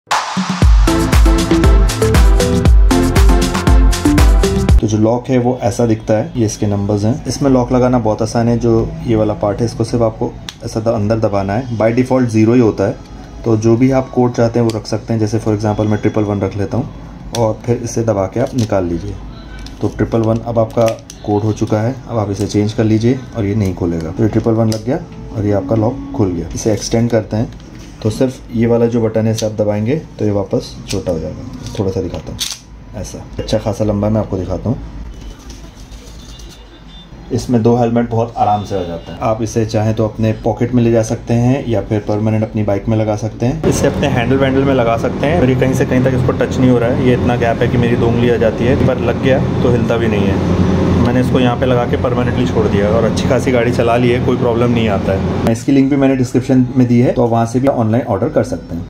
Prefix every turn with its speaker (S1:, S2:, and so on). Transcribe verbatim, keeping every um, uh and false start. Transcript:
S1: तो जो लॉक है वो ऐसा दिखता है, ये इसके नंबर्स हैं। इसमें लॉक लगाना बहुत आसान है। जो ये वाला पार्ट है इसको सिर्फ आपको ऐसा अंदर दबाना है। बाय डिफ़ॉल्ट ज़ीरो ही होता है, तो जो भी आप कोड चाहते हैं वो रख सकते हैं। जैसे फॉर एग्जांपल मैं ट्रिपल वन रख लेता हूँ और फिर इसे दबा के आप निकाल लीजिए। तो ट्रिपल वन अब आपका कोड हो चुका है। अब आप इसे चेंज कर लीजिए और ये नहीं खुलेगा। तो ये ट्रिपल वन लग गया और ये आपका लॉक खुल गया। इसे एक्सटेंड करते हैं तो सिर्फ ये वाला जो बटन है इसे आप दबाएंगे तो ये वापस छोटा हो जाएगा। थोड़ा सा दिखाता हूँ, ऐसा अच्छा खासा लंबा मैं आपको दिखाता हूँ। इसमें दो हेलमेट बहुत आराम से आ जाता है। आप इसे चाहें तो अपने पॉकेट में ले जा सकते हैं या फिर परमानेंट अपनी बाइक में लगा सकते हैं। इसे अपने हैंडल वैंडल में लगा सकते हैं। मेरी कहीं से कहीं तक इसको टच नहीं हो रहा है। ये इतना गैप है कि मेरी दो उंगली आ जाती है, पर लग गया तो हिलता भी नहीं है। मैंने इसको यहाँ पे लगा के परमानेंटली छोड़ दिया और अच्छी खासी गाड़ी चला ली है, कोई प्रॉब्लम नहीं आता है। इसकी लिंक भी मैंने डिस्क्रिप्शन में दी है, तो वहाँ से भी ऑनलाइन ऑर्डर कर सकते हैं।